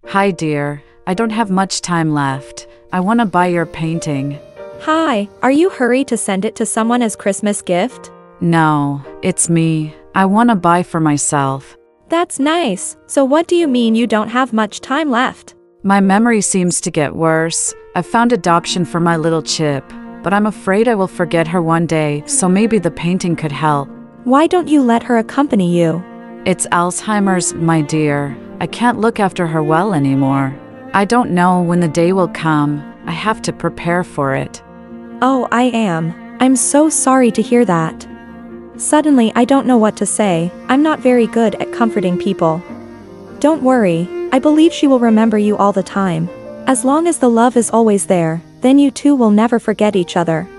Hi, dear. I don't have much time left. I want to buy your painting. Hi, are you hurried to send it to someone as Christmas gift? No, it's me. I want to buy for myself. That's nice. So what do you mean you don't have much time left? My memory seems to get worse. I found adoption for my little Chip, but I'm afraid I will forget her one day, so maybe the painting could help. Why don't you let her accompany you? It's Alzheimer's, my dear. I can't look after her well anymore. I don't know when the day will come. I have to prepare for it. Oh, I am. I'm so sorry to hear that. Suddenly I don't know what to say. I'm not very good at comforting people. Don't worry, I believe she will remember you all the time. As long as the love is always there, then you two will never forget each other.